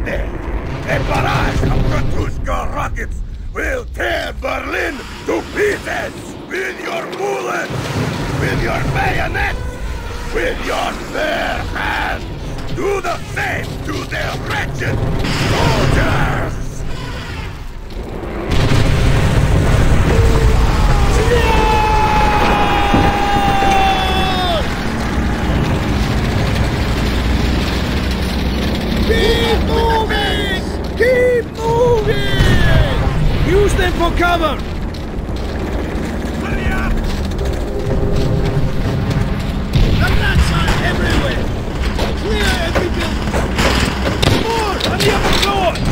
Friday, a barrage of Katyusha rockets will tear Berlin to pieces! With your bullets! With your bayonets! With your bare hands! Do the same to their wretched soldiers! Keep moving! Keep moving! Use them for cover! Hurry up! The rats are everywhere! Clear every building! More! On the upper floor!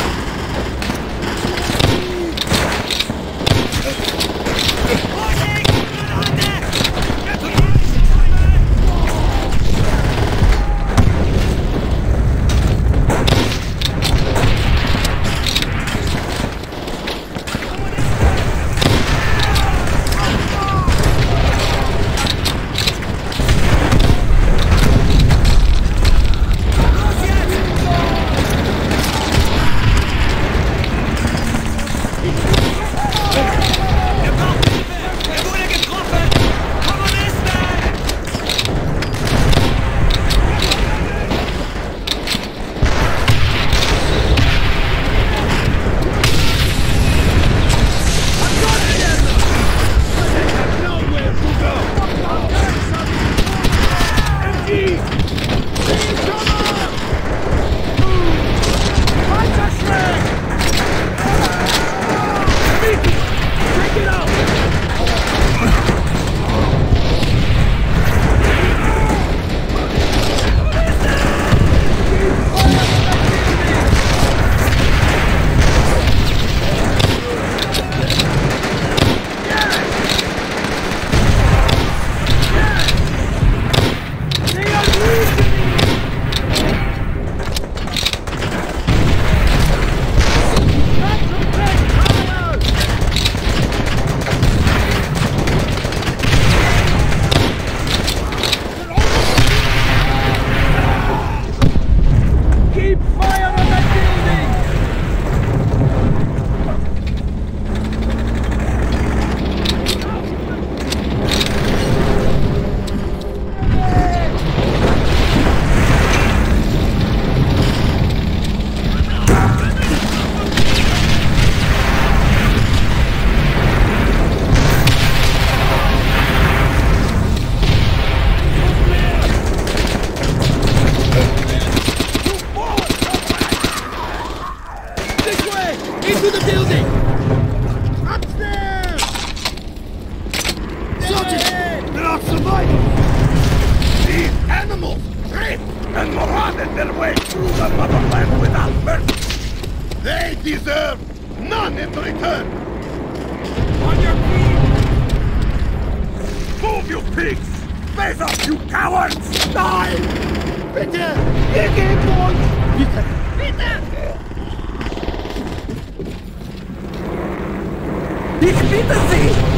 And marauded their way through the motherland without mercy. They deserve none in return. On your feet! Move, you pigs! Face up, you cowards! Die! Bitte! Wir geben uns! Bitte! Bitte! Ich bitte Sie!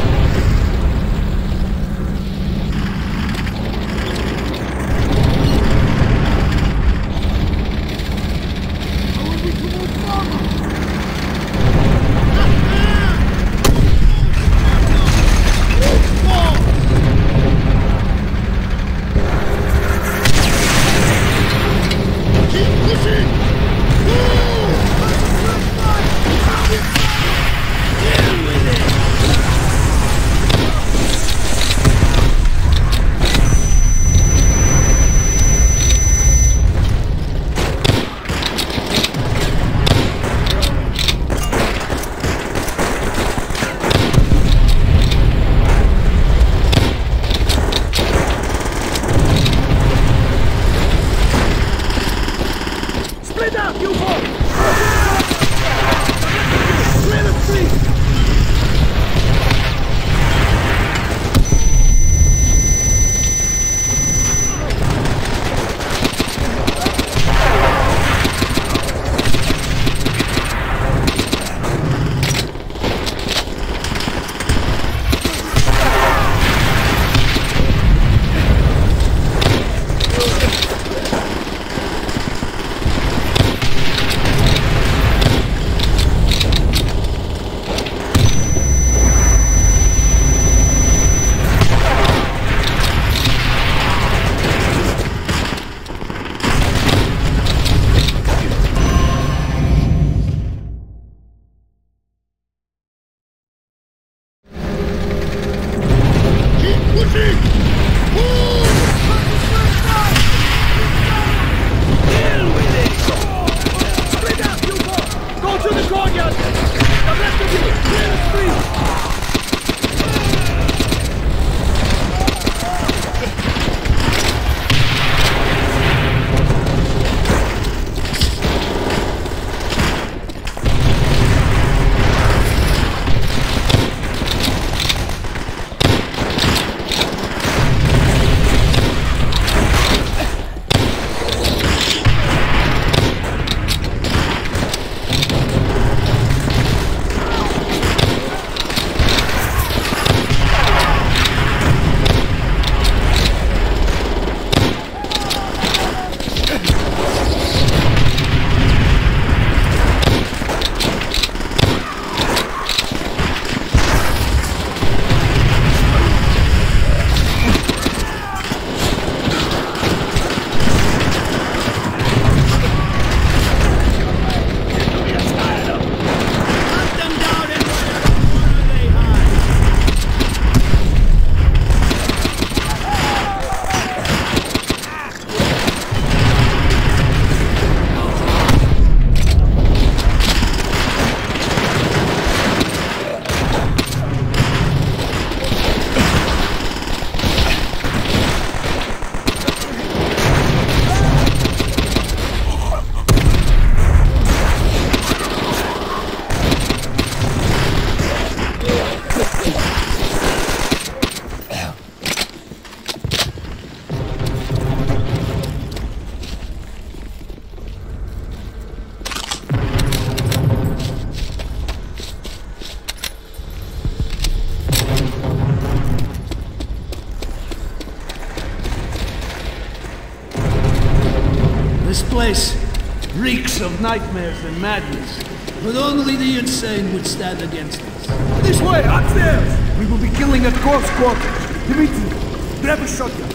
place reeks of nightmares and madness. But only the insane would stand against us. This way, upstairs! We will be killing at close quarters. Dimitri, grab a shotgun.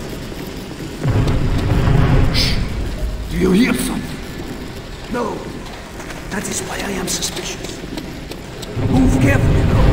Shh! Do you hear something? No. That is why I am suspicious. Move carefully, though.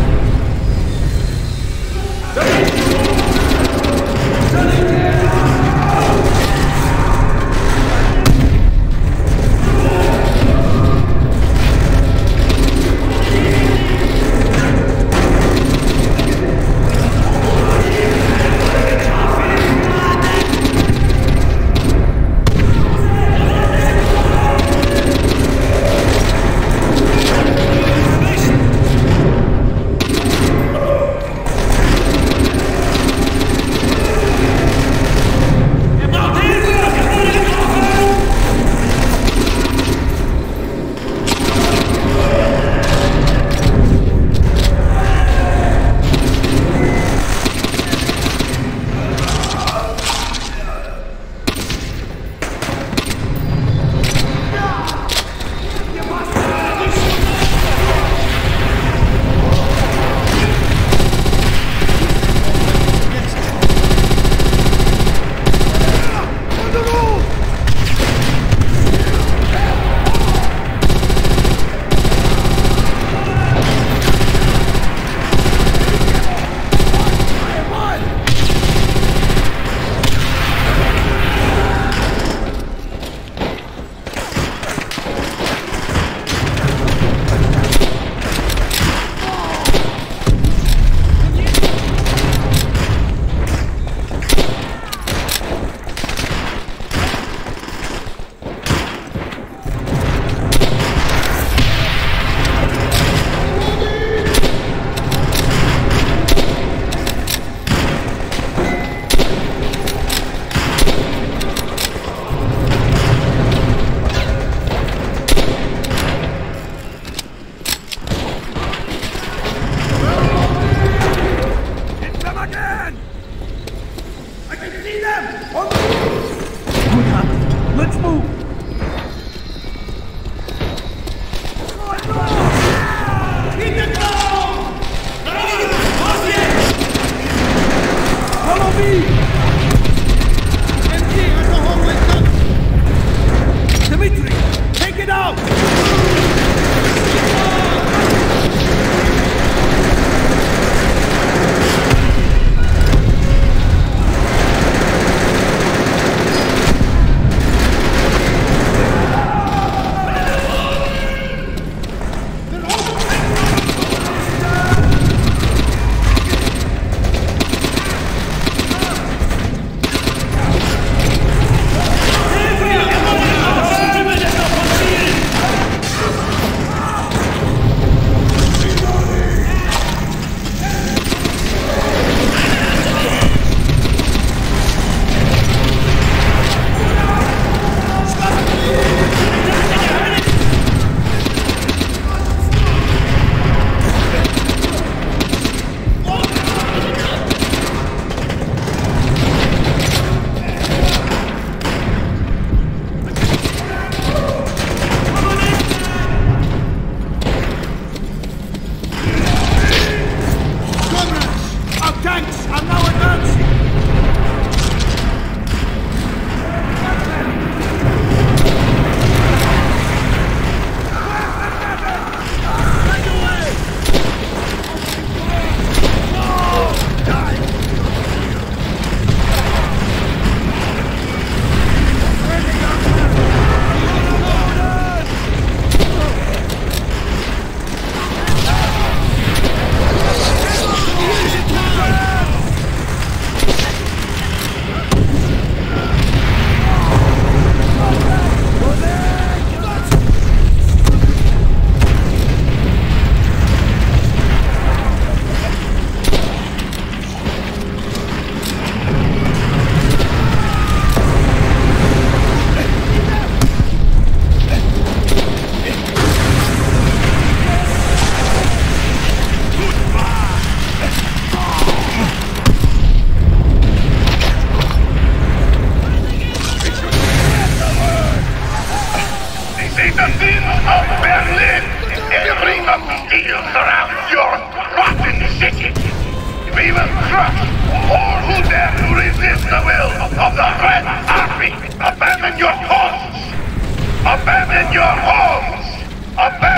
of Berlin! A ring of steel surrounds your rotten city! We will crush all who dare to resist the will of the Red Army! Abandon your posts! Abandon your homes! Abandon